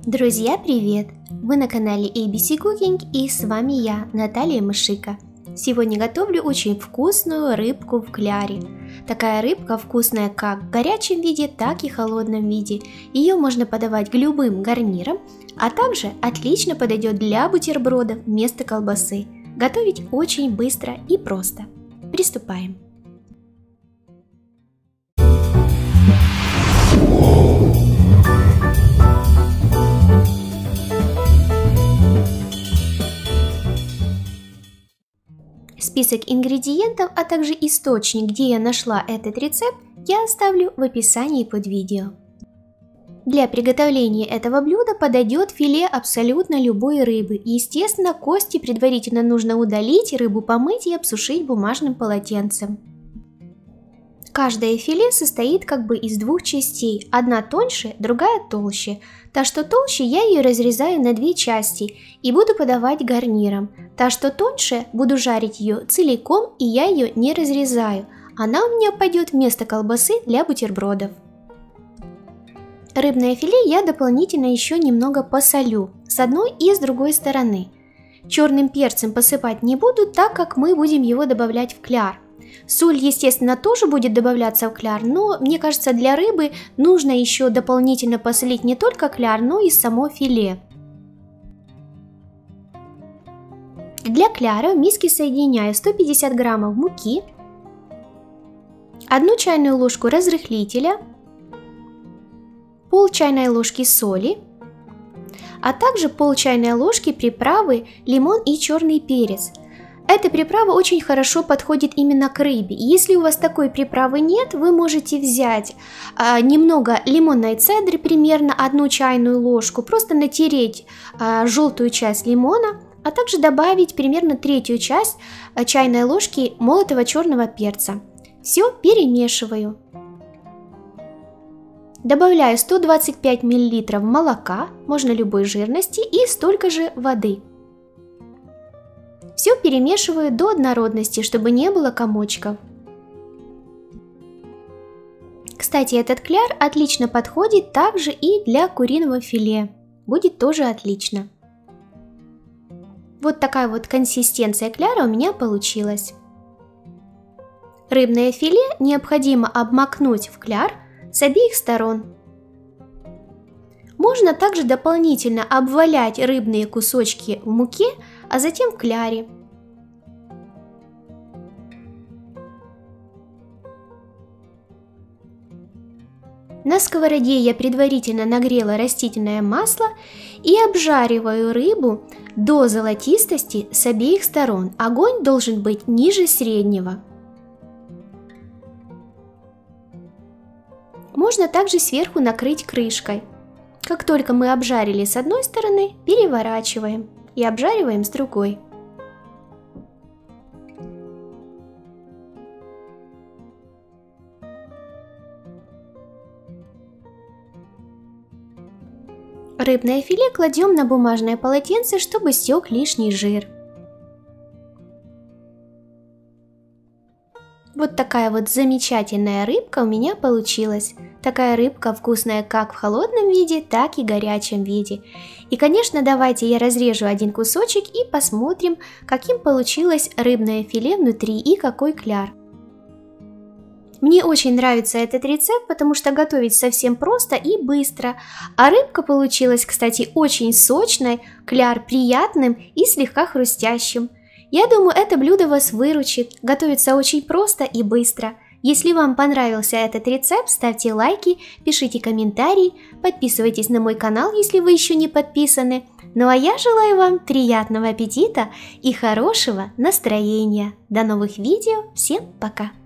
Друзья, привет! Вы на канале ABC Cooking и с вами я, Наталья Мышика. Сегодня готовлю очень вкусную рыбку в кляре. Такая рыбка вкусная как в горячем виде, так и в холодном виде. Ее можно подавать к любым гарнирам, а также отлично подойдет для бутербродов вместо колбасы. Готовить очень быстро и просто. Приступаем! Список ингредиентов, а также источник, где я нашла этот рецепт, я оставлю в описании под видео. Для приготовления этого блюда подойдет филе абсолютно любой рыбы. Естественно, кости предварительно нужно удалить, рыбу помыть и обсушить бумажным полотенцем. Каждое филе состоит из двух частей, одна тоньше, другая толще. Та, что толще, я ее разрезаю на две части и буду подавать гарниром. Та, что тоньше, буду жарить ее целиком, и я ее не разрезаю. Она у меня пойдет вместо колбасы для бутербродов. Рыбное филе я дополнительно еще немного посолю с одной и с другой стороны. Черным перцем посыпать не буду, так как мы будем его добавлять в кляр. Соль, естественно, тоже будет добавляться в кляр, но мне кажется, для рыбы нужно еще дополнительно посолить не только кляр, но и само филе. Для кляра в миске соединяю 150 граммов муки, 1 чайную ложку разрыхлителя, пол чайной ложки соли, а также пол чайной ложки приправы лимон и черный перец. Эта приправа очень хорошо подходит именно к рыбе. Если у вас такой приправы нет, вы можете взять немного лимонной цедры, примерно 1 чайную ложку, просто натереть желтую часть лимона, а также добавить примерно 1/3 часть чайной ложки молотого черного перца. Все перемешиваю. Добавляю 125 мл молока, можно любой жирности, и столько же воды. Все перемешиваю до однородности, чтобы не было комочков. Кстати, этот кляр отлично подходит также и для куриного филе. Будет тоже отлично. Вот такая вот консистенция кляра у меня получилась. Рыбное филе необходимо обмакнуть в кляр с обеих сторон. Можно также дополнительно обвалять рыбные кусочки в муке, а затем в кляре. На сковороде я предварительно нагрела растительное масло и обжариваю рыбу до золотистости с обеих сторон. Огонь должен быть ниже среднего. Можно также сверху накрыть крышкой. Как только мы обжарили с одной стороны, переворачиваем и обжариваем с другой. Рыбное филе кладем на бумажное полотенце, чтобы стек лишний жир. Вот такая вот замечательная рыбка у меня получилась. Такая рыбка вкусная как в холодном виде, так и в горячем виде. И, конечно, давайте я разрежу один кусочек и посмотрим, каким получилось рыбное филе внутри и какой кляр. Мне очень нравится этот рецепт, потому что готовить совсем просто и быстро. А рыбка получилась, кстати, очень сочной, кляр приятным и слегка хрустящим. Я думаю, это блюдо вас выручит. Готовится очень просто и быстро. Если вам понравился этот рецепт, ставьте лайки, пишите комментарии, подписывайтесь на мой канал, если вы еще не подписаны. Ну а я желаю вам приятного аппетита и хорошего настроения. До новых видео. Всем пока!